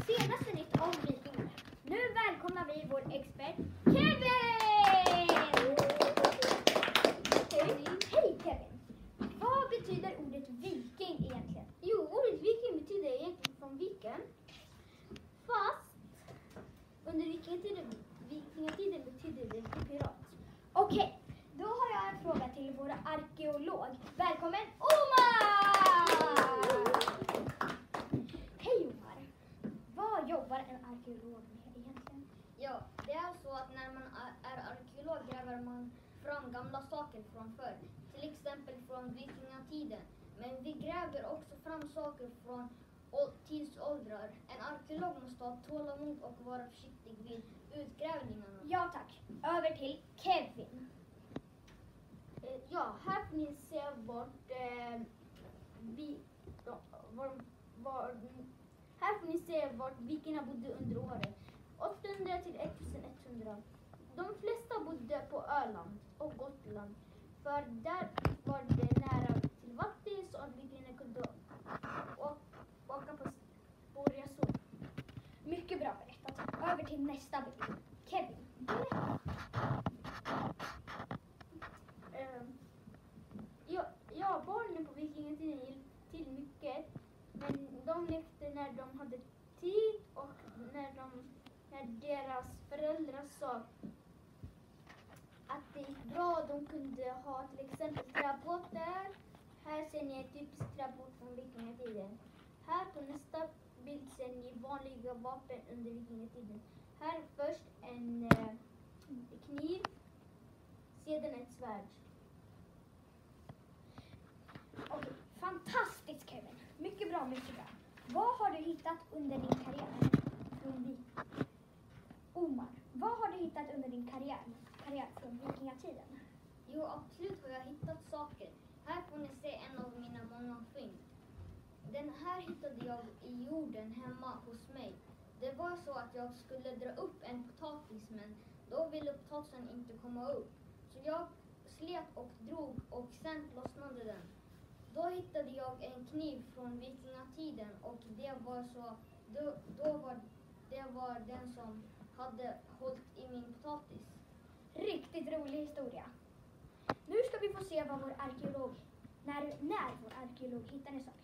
senaste nytt om vikingar. Nu välkomnar vi vår expert Kevin! Hej Kevin! Vad betyder ordet viking egentligen? Jo, ordet viking betyder egentligen från viken. Fast under vikingatiden betyder det pirat. Okej, då har jag en fråga till vår arkeolog. Välkommen Omar! Hej Omar! Vad jobbar en arkeolog med egentligen? Ja, det är så att när man är arkeolog gräver man fram gamla saker från förr. Till exempel från vikingatiden. Men vi gräver också fram saker från tidsåldrar. En arkeolog måste ha tålamod och vara försiktig vid utgrävningarna. Ja tack, över till Kevin. Ja, här får ni se här får ni se vart vikingarna bodde under året. 800 till 1100. De flesta bodde på Öland och Gotland. För där var det nära till vatten så att vikingarna kunde åka på resor. Mycket bra berättat. Över till nästa bild. Kevin. Ja, barnen på vikingatiden gick till mycket. Men de lekte när de hade tid och när deras föräldrar sa att det gick bra. De kunde ha till exempel träbåtar. Här ser ni en typisk träbåt från vikingatiden. Här på nästa bild ser ni vanliga vapen under vikingatiden. Här först en kniv, sedan ett svärd. Okej, fantastiskt Kevin. Mycket bra, mycket bra. Vad har du hittat under din karriär? Omar, vad har du hittat under din karriär från vikingatiden? Jo, absolut har jag hittat saker. Här får ni se en av mina många fynd. Den här hittade jag i jorden hemma hos mig. Det var så att jag skulle dra upp en potatis, men då ville potatisen inte komma upp. Så jag slet och drog och sen lossnade den. Då hittade jag en kniv från vikingatiden och det var den som hade hållit i min potatis. Riktigt rolig historia. Nu ska vi få se vad vår arkeolog, när vår arkeolog hittar en sak.